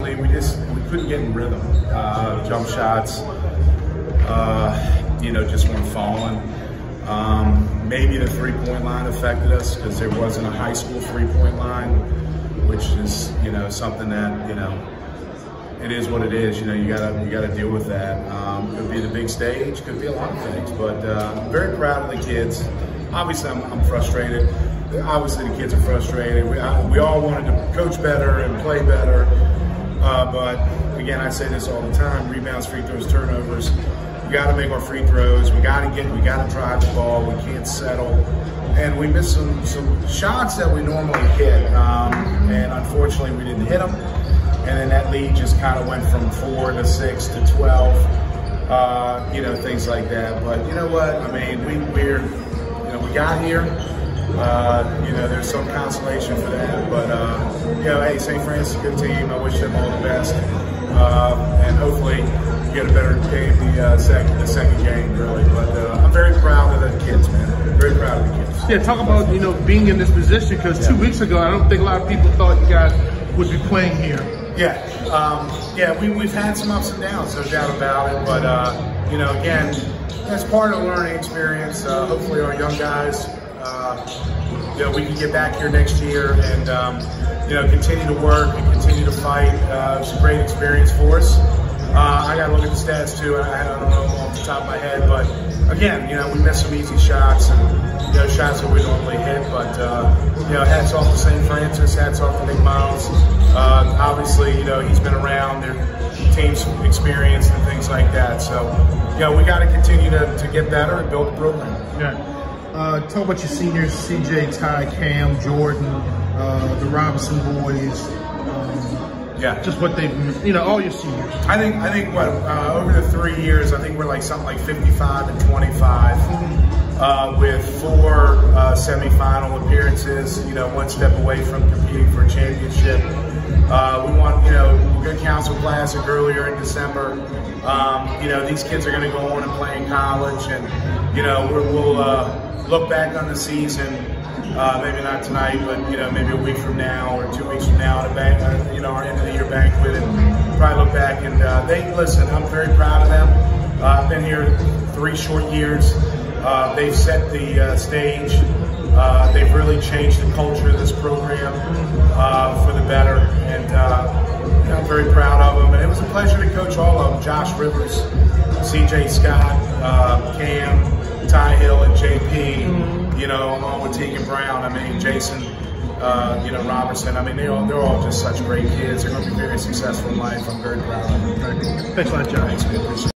We couldn't get in rhythm. Jump shots, just weren't falling. Maybe the three-point line affected us because there wasn't a high school three-point line, which is something that it is what it is. You gotta deal with that. Could be the big stage, could be a lot of things, but I'm very proud of the kids. Obviously, I'm frustrated. Obviously, the kids are frustrated. We all wanted to coach better and play better, but again, I say this all the time: rebounds, free throws, turnovers. We got to make our free throws. We got to drive the ball. We can't settle, and we missed some shots that we normally hit, and unfortunately, we didn't hit them. And then that lead just kind of went from 4 to 6 to 12, things like that. But you know what? I mean, we got here. There's some consolation for that. But hey, St. Francis is a good team. I wish them all the best, and hopefully get a better game the second game, really. But I'm very proud of the kids, man. Very proud of the kids. Yeah, talk about being in this position, because 2 weeks ago, I don't think a lot of people thought you guys would be playing here. Yeah, we've had some ups and downs, no doubt about it. But again, that's part of the learning experience. Hopefully, our young guys, we can get back here next year and continue to work and continue to fight. It's a great experience for us. I got to look at the stats too. I don't know off the top of my head, but again, we missed some easy shots and shots that we normally hit. But hats off to St. Francis, hats off to Nick Miles. Obviously, he's been around, their team's experience and things like that. So, we got to continue to get better and build the program. Yeah. Talk about your seniors: CJ, Ty, Cam, Jordan, the Robinson boys. Just what they, all your seniors. I think what over the 3 years, I think we're like something like 55 and 25, with 4 semifinal appearances. One step away from competing for a championship. We want good Council Classic earlier in December. These kids are going to go on and play in college, and we'll look back on the season. Maybe not tonight, but maybe a week from now or 2 weeks from now at our end of the year banquet, and probably look back and listen. I'm very proud of them. I've been here 3 short years. They've set the stage. They've really changed the culture of this program for the better, and I'm very proud of them. And it was a pleasure to coach all of them: Josh Rivers, CJ Scott, Cam, Ty Hill, and JP. Along with Tegan Brown. I mean, Jason, Robertson. I mean, they're all just such great kids. They're going to be very successful in life. I'm very proud of them. Thanks a lot, John. Thanks, man.